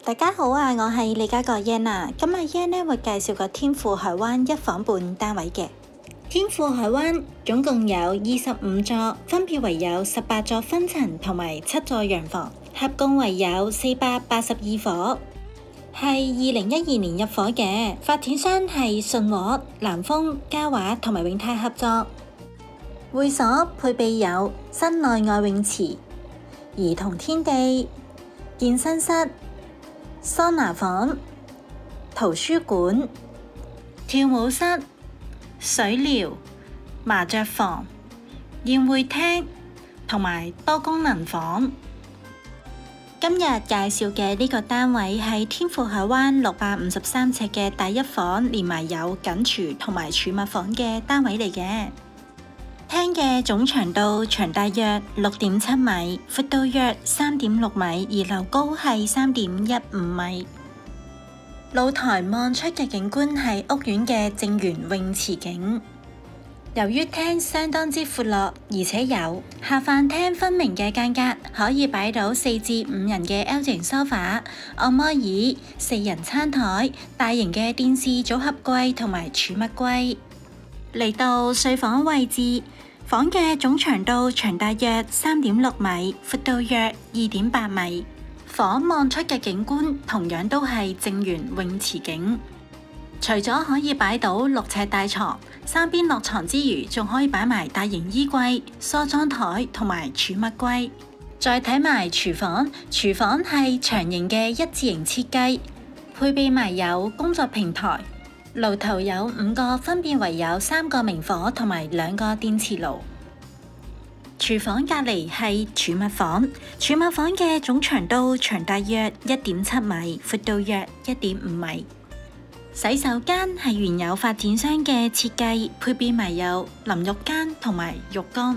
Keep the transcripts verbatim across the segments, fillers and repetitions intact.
大家好啊，我係李家國 Yan 啊。今日 Yan 呢會介紹個天富海灣一房半單位嘅。天富海灣總共有二十五座，分別為有十八座分層同埋七座洋房，合共為有四百八十二伙，係二零一二年入伙嘅。發展商係信和、南豐、嘉華同埋永泰合作。會所配備有室內外泳池、兒童天地、健身室、桑拿房、圖書館、跳舞室、水療、麻雀房、宴會廳同埋多功能房。今日介紹嘅呢個單位係天富海灣六百五十三尺嘅大一房，連埋有緊廚同埋儲物房嘅單位嚟嘅。廳嘅總長度長大約六點七米，闊度約三點六米，而樓高係三點一五米。露台望出嘅景觀係屋苑嘅正園泳池景。由於廳相當之闊落，而且有下飯廳分明嘅間隔，可以擺到四至五人嘅 L 型梳化、按摩椅、四人餐台、大型嘅電視組合櫃同埋儲物櫃。嚟到睡房位置，房嘅總長度長大約三點六米，闊度約二點八米。房望出嘅景觀同樣都係正園泳池景。除咗可以擺到六尺大床，三邊落床之餘，仲可以擺埋大型衣櫃、梳妝台同埋儲物櫃。再睇埋廚房，廚房係長形嘅一字形設計，配備埋有工作平台。爐頭有五個，分別為有三個明火同埋兩個電磁爐。廚房隔離係儲物房，儲物房嘅總長度長大約一點七米，闊度約一點五米。洗手間係原有發展商嘅設計，配備埋有淋浴間同埋浴缸。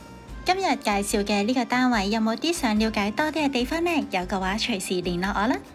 今日介紹嘅呢個單位有冇啲想了解多啲嘅地方呢？有嘅話隨時聯絡我啦。